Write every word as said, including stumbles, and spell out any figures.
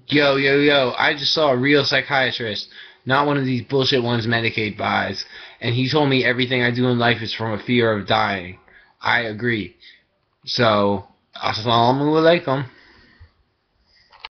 Yo, yo, yo, I just saw a real psychiatrist, not one of these bullshit ones Medicaid buys, and he told me everything I do in life is from a fear of dying. I agree. So, assalamu alaikum.